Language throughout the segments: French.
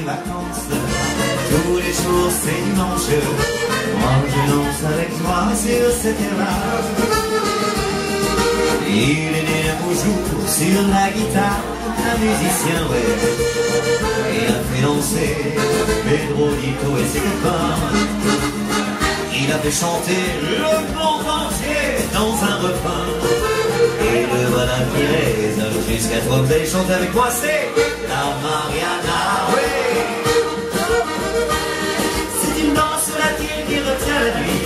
vacances. Tous les jours c'est dimanche. Moi je danse avec toi sur cette terrasse. Il est né un beau jour sur la guitare, un musicien, ouais. Il a fait danser Pedrolito et ses copains. Il a fait chanter le monde entier dans un refrain. Et le voilà qui résonne jusqu'à toi. Vous allez chanter avec moi, c'est la Mariana, ouais. C'est une danse latine qui retient la nuit.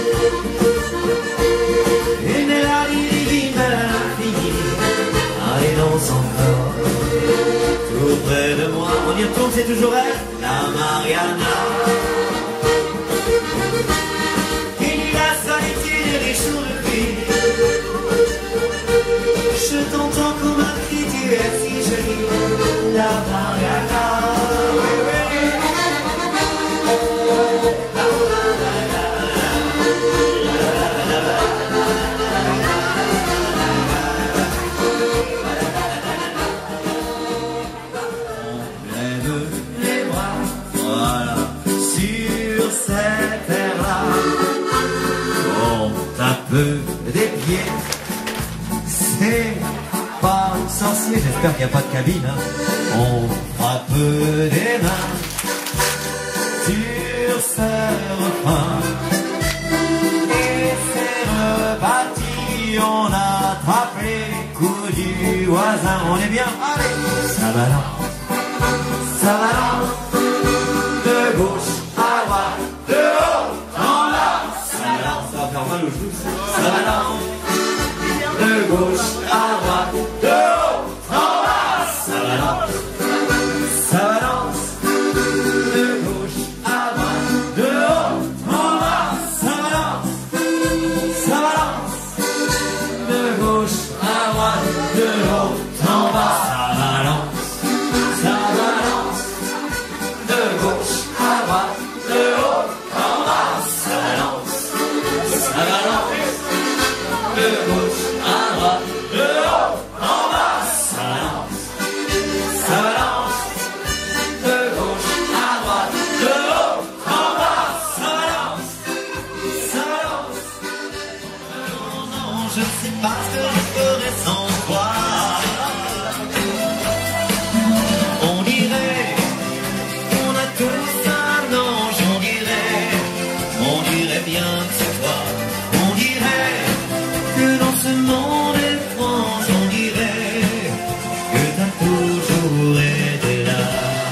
Une mélodie divine à l'infini. Allez, danse encore. Tout près de moi, on y retourne, c'est toujours elle, la Mariana. Je t'entends comme un cri, tu es si jolie, la Mariana. On lève les bras, voilà, sur cette terre-là. On tape des pieds. C'est pas sorcier, j'espère qu'il n'y a pas de cabine, hein. On frappe des mains sur ce refrain. Et c'est reparti, on attrape les coups du voisin. On est bien, allez. Ça balance, de gauche à droite, de haut en bas. Ça balance, ça va faire mal aux joues. Ça balance. De gauche à droite, de haut en bas, ça balance, de gauche à droite, de haut en bas, ça balance, de gauche à droite, de haut en bas, ça balance, de gauche à droite, de haut en bas, ça balance, de gauche. Je ne sais pas ce que je ferais sans toi. On dirait qu'on a tous un ange. On dirait bien que c'est toi. On dirait que dans ce monde étrange, on dirait que t'as toujours été là.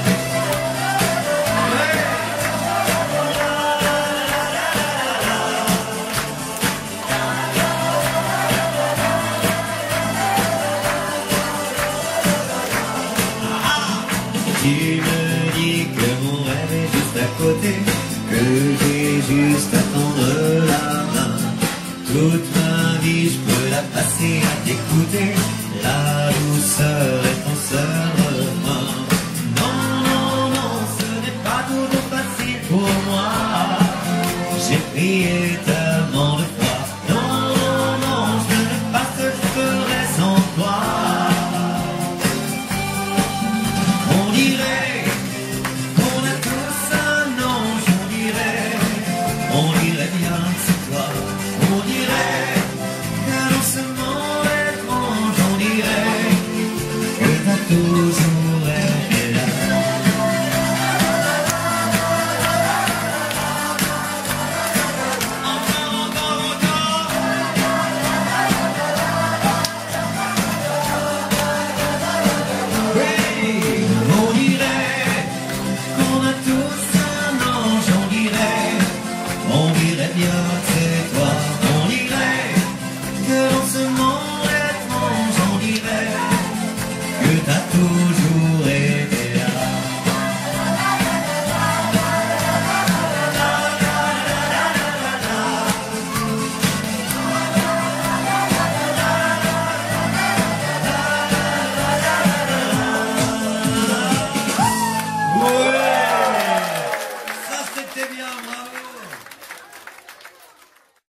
Tu me dis que mon rêve est juste à côté, que j'ai juste à tendre la main. Toute ma vie je peux la passer à t'écouter, la douceur est ton seul refrain. Non, non, non, ce n'est pas toujours facile pour moi. J'ai prié